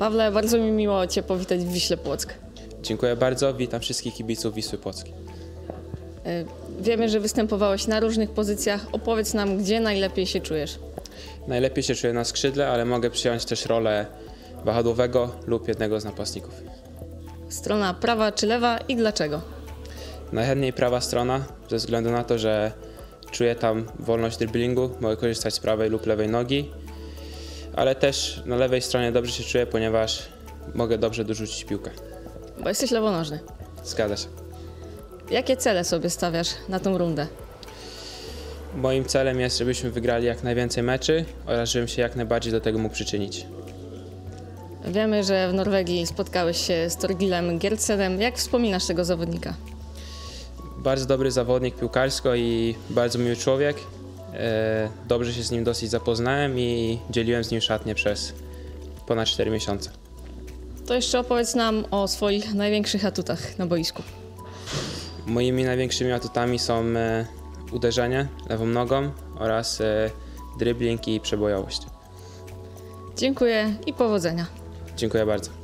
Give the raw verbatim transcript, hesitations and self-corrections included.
Pawle, bardzo mi miło Cię powitać w Wiśle Płock. Dziękuję bardzo, witam wszystkich kibiców Wisły Płockiej. Wiemy, że występowałeś na różnych pozycjach. Opowiedz nam, gdzie najlepiej się czujesz. Najlepiej się czuję na skrzydle, ale mogę przyjąć też rolę wahadłowego lub jednego z napastników. Strona prawa czy lewa i dlaczego? Najchętniej prawa strona, ze względu na to, że czuję tam wolność driblingu, mogę korzystać z prawej lub lewej nogi, ale też na lewej stronie dobrze się czuję, ponieważ mogę dobrze dorzucić piłkę. Bo jesteś lewonożny. Zgadza się. Jakie cele sobie stawiasz na tą rundę? Moim celem jest, żebyśmy wygrali jak najwięcej meczy oraz żebym się jak najbardziej do tego mógł przyczynić. Wiemy, że w Norwegii spotkałeś się z Torgilem Gertsenem. Jak wspominasz tego zawodnika? Bardzo dobry zawodnik piłkarsko i bardzo miły człowiek. Dobrze się z nim dosyć zapoznałem i dzieliłem z nim szatnię przez ponad cztery miesiące. To jeszcze opowiedz nam o swoich największych atutach na boisku. Moimi największymi atutami są uderzenie lewą nogą oraz dribbling i przebojowość. Dziękuję i powodzenia. Dziękuję bardzo.